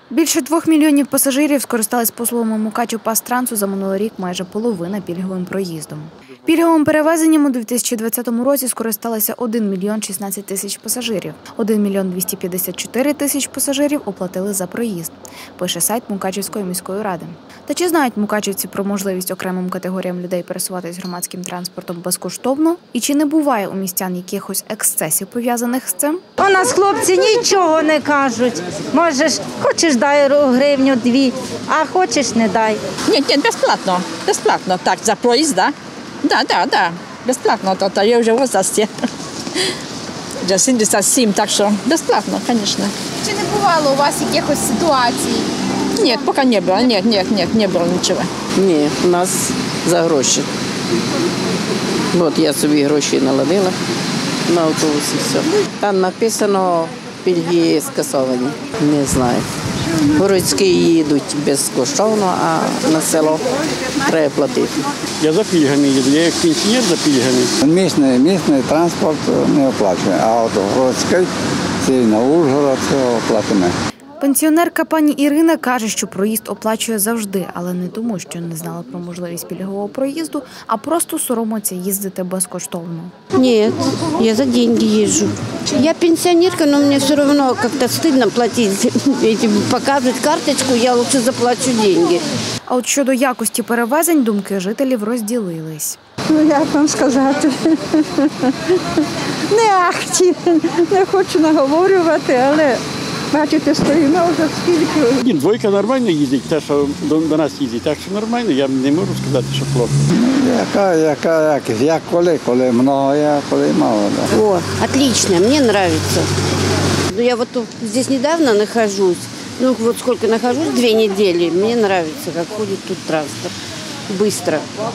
Більше 2 мільйонів пасажирів скористались послугами Мукачевпастрансу за минулий рік, майже половина пільговим проїздом. Пільговим перевезенням у 2020 році скористалися 1 мільйон 16 тисяч пасажирів. 1 мільйон 254 тисяч пасажирів оплатили за проїзд, пише сайт Мукачевської міської ради. Та чи знають мукачевці про можливість окремим категоріям людей пересуватись громадським транспортом безкоштовно? І чи не буває у містян якихось ексцесів, пов'язаних з цим? У нас хлопці нічого не кажуть. Можеш, хочеш дай гривню, 2, а хочеш не дай. Ні, безплатно. Безплатно, так, за проїзд, так? Да. Безплатно, то я вже в возрасті. Вже 77, так що безплатно, звісно. Чи не бувало у вас якихось ситуацій? Ні, поки не було, не було нічого. Ні, у нас за гроші. От я собі гроші наладила на автобусі, все. Там написано, пільги скасовані, не знаю. Городські їдуть безкоштовно, а на село треба платити. Я за пільгами їду, я як пенсіонер за пільгами. Місний транспорт не оплачує, а от городський, це на Ужгород, це оплатимо. Пенсіонерка пані Ірина каже, що проїзд оплачує завжди, але не тому, що не знала про можливість пільгового проїзду, а просто соромиться їздити безкоштовно. Нет, я за деньги езжу. Я пенсионерка, но мне все равно как-то стыдно платить. Показывать карточку, я лучше заплачу деньги. А от щодо якості перевезень думки жителів розділились. Як вам сказати? Не ахті, не хочу наговорювати, але бачите, стоїмо вже скільки. Двойка нормально їздить, те, що до нас їздить, так що нормально, я не можу сказати, що плохо. Яка якість? Як коли много, я коли мало. Да. О, отлично, мне нравится. Я вот тут здесь недавно нахожусь, ну вот сколько нахожусь, 2 недели, мне нравится, как ходит тут транспорт. Быстро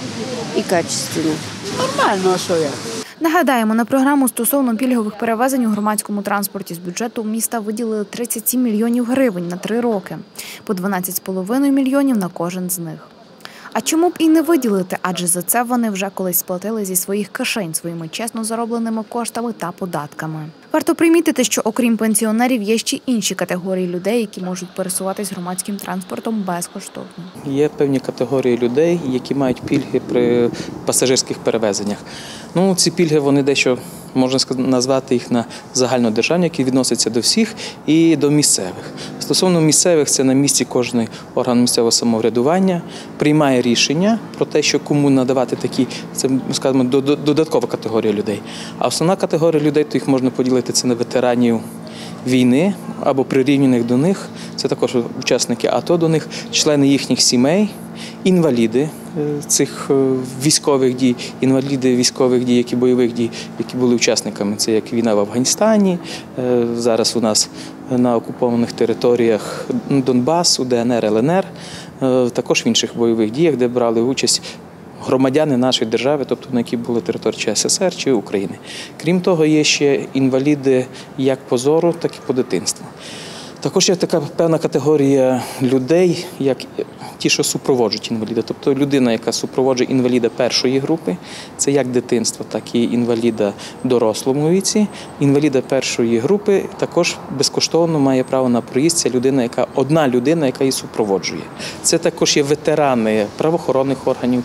и качественно. Нормально, а що я? Нагадаємо, на програму стосовно пільгових перевезень у громадському транспорті з бюджету міста виділили 37 мільйонів гривень на 3 роки, по 12,5 мільйонів на кожен з них. А чому б і не виділити, адже за це вони вже колись сплатили зі своїх кишень своїми чесно заробленими коштами та податками. Варто примітити, що окрім пенсіонерів є ще інші категорії людей, які можуть пересуватись громадським транспортом безкоштовно. Є певні категорії людей, які мають пільги при пасажирських перевезеннях. Ну, ці пільги, вони дещо, можна назвати їх на загальнодержавні, які відносяться до всіх і до місцевих. Стосовно місцевих, це на місці кожний орган місцевого самоврядування приймає рішення про те, що кому надавати такі, це, скажімо, додаткова категорія людей. А основна категорія людей, то їх можна поділити, це на ветеранів війни або прирівняних до них, це також учасники АТО до них, члени їхніх сімей, інваліди цих військових дій, інваліди військових дій, бойових дій, які були учасниками. Це як війна в Афганістані, зараз у нас на окупованих територіях Донбасу, ДНР, ЛНР, також в інших бойових діях, де брали участь громадяни нашої держави, тобто на які були території чи СССР, чи України. Крім того, є ще інваліди як по зору, так і по дитинству. Також є така певна категорія людей, як ті, що супроводжують інваліда. Тобто людина, яка супроводжує інваліда першої групи, це як дитинство, так і інваліда в дорослому віці. Інваліда першої групи також безкоштовно має право на проїзд. Це одна людина, яка її супроводжує. Це також є ветерани правоохоронних органів,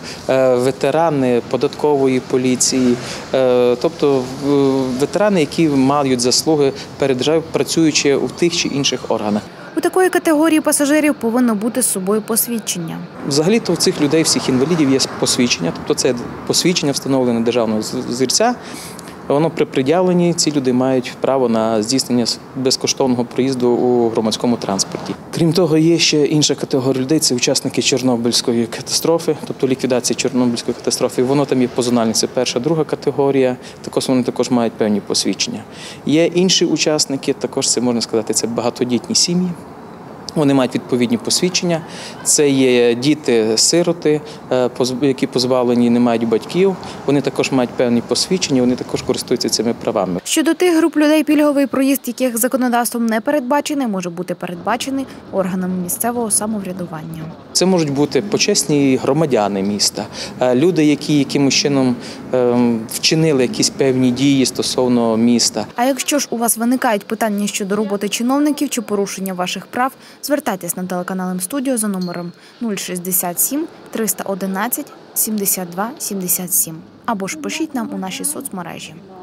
ветерани податкової поліції, тобто ветерани, які мають заслуги перед державою, працюючи у тих чи інших органах. У такої категорії пасажирів повинно бути з собою посвідчення. Взагалі-то у цих людей, всіх інвалідів, є посвідчення, тобто це посвідчення встановлене державного зірця. Воно при пред'явленні ці люди мають право на здійснення безкоштовного проїзду у громадському транспорті. Крім того, є ще інша категорія людей – це учасники Чорнобильської катастрофи, тобто ліквідації Чорнобильської катастрофи. Воно там є позональне, це перша, друга категорія, вони також мають певні посвідчення. Є інші учасники, також це, можна сказати, це багатодітні сім'ї. Вони мають відповідні посвідчення. Це є діти-сироти, які позбавлені, не мають батьків. Вони також мають певні посвідчення, вони також користуються цими правами. Щодо тих груп людей, пільговий проїзд, яких законодавством не передбачений, може бути передбачений органами місцевого самоврядування. Це можуть бути почесні громадяни міста, люди, які якимось чином вчинили якісь певні дії стосовно міста. А якщо ж у вас виникають питання щодо роботи чиновників чи порушення ваших прав, звертайтесь на телеканал М-студіо за номером 067 311 72 77 або ж пишіть нам у наші соцмережі.